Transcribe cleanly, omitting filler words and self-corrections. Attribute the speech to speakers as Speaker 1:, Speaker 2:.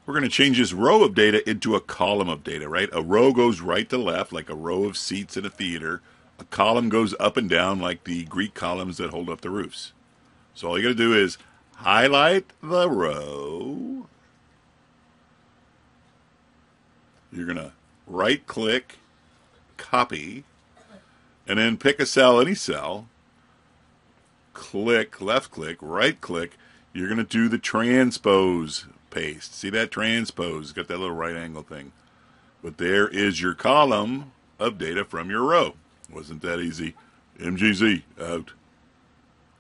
Speaker 1: We're going to change this row of data into a column of data, right? A row goes right to left, like a row of seats in a theater. A column goes up and down, like the Greek columns that hold up the roofs. So all you got to do is highlight the row. You're going to right-click, copy, and then pick a cell, any cell. Click, left-click, right-click. You're going to do the transpose paste. See that transpose? Got that little right angle thing. But there is your column of data from your row. Wasn't that easy? MGZ out.